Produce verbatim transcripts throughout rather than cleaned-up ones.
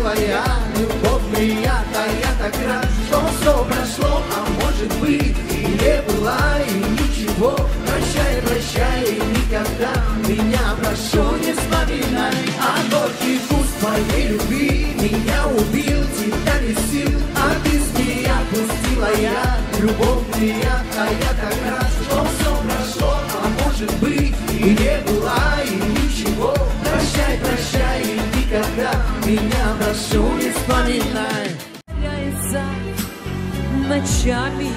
милая, любовь моя, я так рад, что все прошло, а может быть и не было, и ничего. Прощай, прощай, никогда меня, прошу, не вспоминай. А горький вкус твоей любви меня убил, тебя не сил, а без меня пустила я. Любовь моя, я так рад, что все прошло, а может быть и не было, и ничего. Прощай, прощай, никогда меня, прошу, не вспоминай. Ночами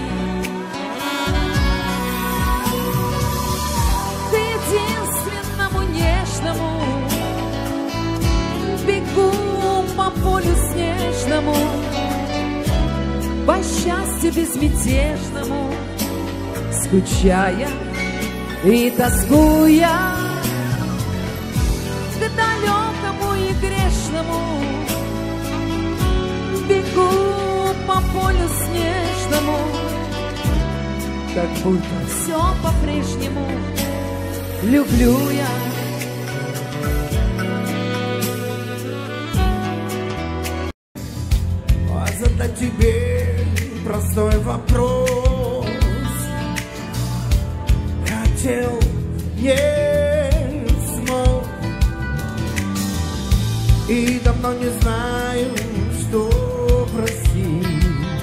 к единственному нежному бегу по полю снежному, по счастью безмятежному, скучая и тоскуя к далекому и грешному. Бегу по полю снежному, как будто все по-прежнему люблю я. А задать тебе простой вопрос хотел, не смог, и давно не знаю, что простить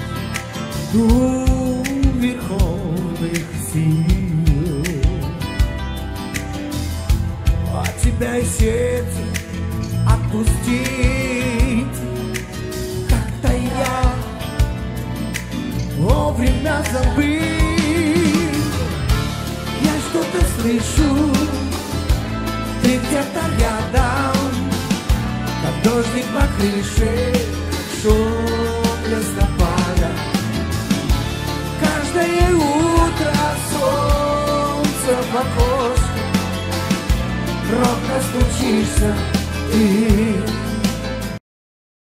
у верховных сил. А тебя и сердце отпустить как-то я вовремя забыл. Я что-то слышу, ты где-то рядом, как дождик по крыше, шум листопада. Каждое утро солнце в окошко, робко стучишься ты.